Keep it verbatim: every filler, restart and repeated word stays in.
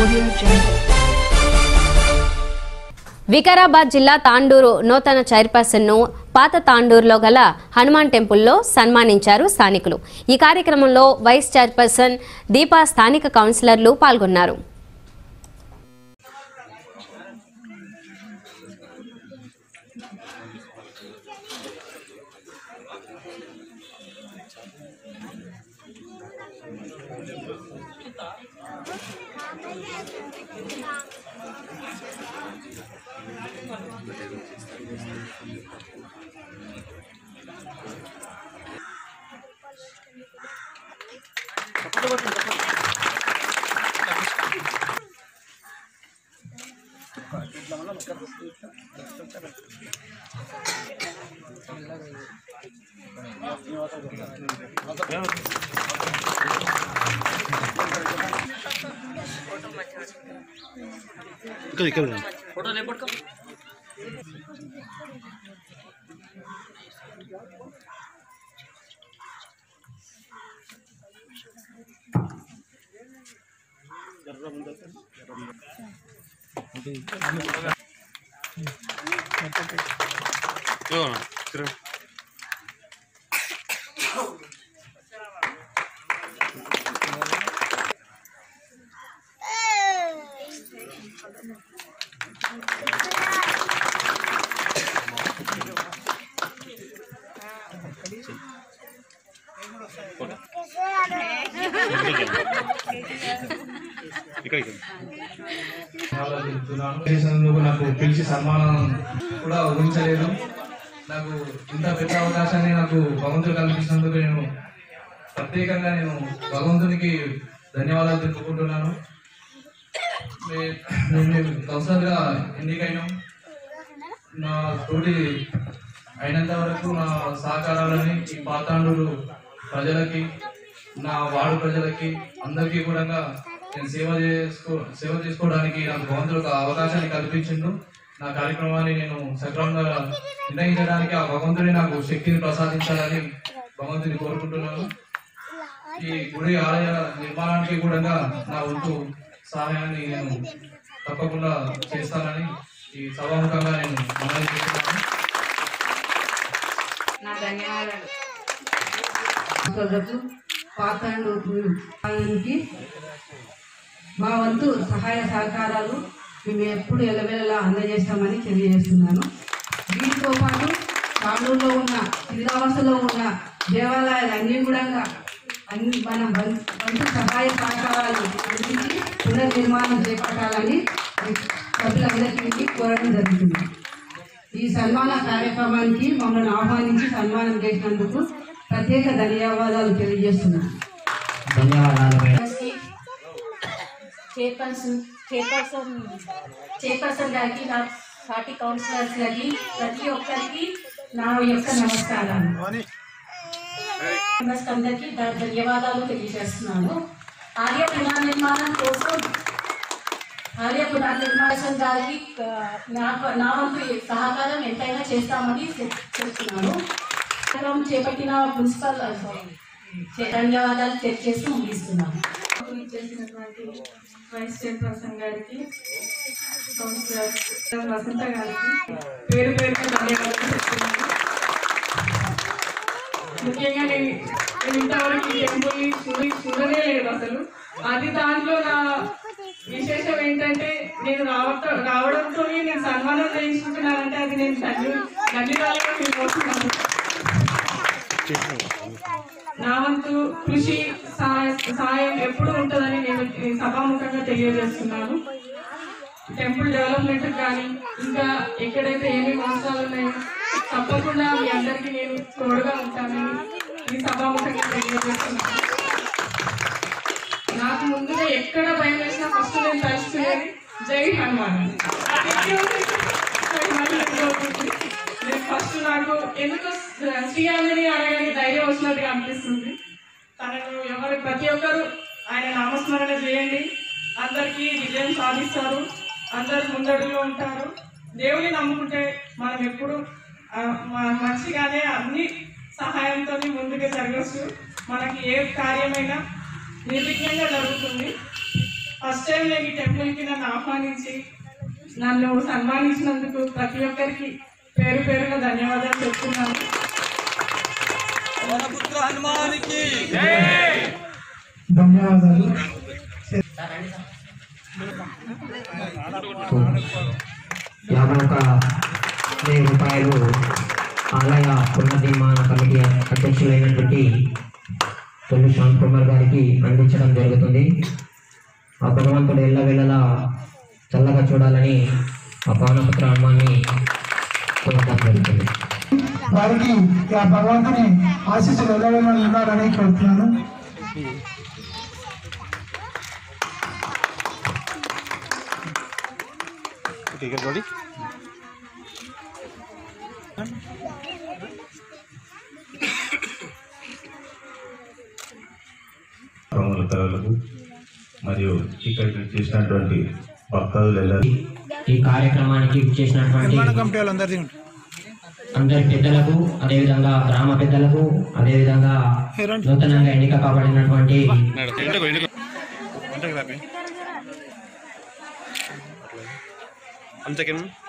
వికారాబాద్ జిల్లా తాండూరు నూతన చైర్పర్సన్ ను పాత తాండూరులో గల హనుమాన్ టెంపుల్లో సన్మానించారు స్థానికులు. ఈ కార్యక్రమంలో వైస్ చైర్పర్సన్ దీపా, స్థానిక కౌన్సిలర్లు పాల్గొన్నారు. फोटो ले पड़को నాకు పిలిచి సన్మానం కూడా ఊహించలేదు. నాకు ఇంత పెద్ద అవకాశాన్ని నాకు భగవంతుడు కల్పించినందుకు నేను ప్రత్యేకంగా నేను భగవంతునికి ధన్యవాదాలు తెలుపుకుంటున్నాను. నేను కౌన్సిలర్గా ఎన్నికైనా నా తోటి అయినంత వరకు నా సహకారాలని ఈ పాతాండూరు ప్రజలకి, నా వార్డు ప్రజలకి అందరికీ కూడా నేను సేవ చేసుకో సేవ చేసుకోవడానికి నాకు భగవంతుడు ఒక అవకాశాన్ని కల్పించిండు. నా కార్యక్రమాన్ని నేను సక్రమంగా నిర్ణయించడానికి ఆ భగవంతుని నాకు శక్తిని ప్రసాదించాలని భగవంతుని కోరుకుంటున్నాను. ఈ గుడి ఆలయ నిర్మాణానికి కూడా నా వంతు సహాయాన్ని నేను తప్పకుండా చేస్తానని ఈ సభాముఖంగా నేను మనవి చేస్తున్నాను. నా ధన్యవాదాలు. పాతాండూరుకి మా వంతు సహాయ సహకారాలు మేము ఎప్పుడు ఎల్లవేళలా అందజేస్తామని తెలియజేస్తున్నాను. వీటితో పాటు తాండూరులో ఉన్న శిథిలావస్థలో ఉన్న దేవాలయాలన్నీ కూడా అన్ని మన వంతు సహాయ సహకారాలు అందించి పునర్నిర్మాణం చేపట్టాలని సభ్యులందరికీ కోరడం జరుగుతుంది. ఈ సన్మాన కార్యక్రమానికి మమ్మల్ని ఆహ్వానించి సన్మానం చేసినందుకు ప్రత్యేక ధన్యవాదాలు తెలియజేస్తున్నాను. చైర్పర్సన్ చైర్పర్సన్ చైర్పర్సన్ గారికి, నా పార్టీ కౌన్సిలర్స్ గారికి, ప్రతి ఒక్కరికి నా యొక్క నమస్కారాలు. అందరికీ ధన్యవాదాలు తెలియజేస్తున్నాను. ఆలయ పునర్నిర్మాణం కోసం ఆలయ పునర్నిర్మాణం గారికి నా నా వంతు సహకారం ఎంతైనా చేస్తామని చెప్తున్నాను. కార్యక్రమం చేపట్టిన మున్సిపల్ ధన్యవాదాలు తెలియజేస్తూ ముగిస్తున్నాను. చేసినటువంటి వైస్ చైర్పర్సన్ గారికి, కౌన్సిలర్ వసంత గారికి పేరు పేరుగా ధన్యవాదాలు చెప్తున్నాను. ముఖ్యంగా నేను నేను ఇంతవరకు ఈ టెంపుల్ని చూడి చూడనే లేదు అసలు. అది దాంట్లో నా విశేషం ఏంటంటే నేను రావటం రావడంతో నేను సన్మానం చేయించుకుంటున్నానంటే అది నేను ధన్య ధన్యవాదాలుగా ఫీల్ అవుతున్నాను. నా వంతు కృషి సహాయ సహాయం ఎప్పుడు ఉంటుందని నేను సభాముఖంగా తెలియజేస్తున్నాను. టెంపుల్ డెవలప్మెంట్ కానీ ఇంకా ఎక్కడైతే ఏమేమి అవసరాలు ఉన్నాయో తప్పకుండా మీ అందరికీ నేను తోడుగా ఉంటానని ఈ సభాముఖంగా తెలియజేస్తున్నాను. నాకు ముందుగా ఎక్కడ భయం వేసినా ఫస్ట్ నేను తలుచుకునేది జై హనుమాన్. నేను ఫస్ట్ నాకు ఎందుకు శ్రీరాముని అనగానే ధైర్యం వచ్చినట్టుగా అనిపిస్తుంది. తనను ఎవరు ప్రతి ఒక్కరు ఆయన నామస్మరణ చేయండి, అందరికీ విజయం సాధిస్తారు, అందరు ముందడుగులో ఉంటారు. దేవుని నమ్ముకుంటే మనం ఎప్పుడు మంచిగానే అన్ని సహాయంతో ముందుకు జరగచ్చు. మనకి ఏ కార్యమైనా నిర్విఘ్నంగా జరుగుతుంది. ఫస్ట్ టైం నేను ఈ టెంపుల్కి నన్ను ఆహ్వానించి నన్ను సన్మానించినందుకు ప్రతి ఒక్కరికి పేరు పేరుగా ధన్యవాదాలు చెప్తున్నాను. ధన్యవాదాలు. యాభై ఒక వెయ్యి రూపాయలు ఆలయ పునర్నిర్మాణ కమిటీ అధ్యక్షులైనటువంటి తొలి శ్యామ్ కుమార్ గారికి అందించడం జరుగుతుంది. ఆ భగవంతుడు ఎల్లవేళలా చల్లగా చూడాలని ఆ పానపత్ర హనుమాన్ని కోరడం జరుగుతుంది. వారికి ఆ భగవంతుని ఆశీస్సులు ఎల్లవేళలా ఉండాలని కోరుతున్నాను. ప్రముఖులకు మరియు ఇక్కడికి చేసినటువంటి భక్తులు ఈ కార్యక్రమానికి చేసినటువంటి అందరి పెద్దలకు, అదేవిధంగా గ్రామ పెద్దలకు, అదేవిధంగా నూతనంగా ఎన్నిక కాబడినటువంటి అంతే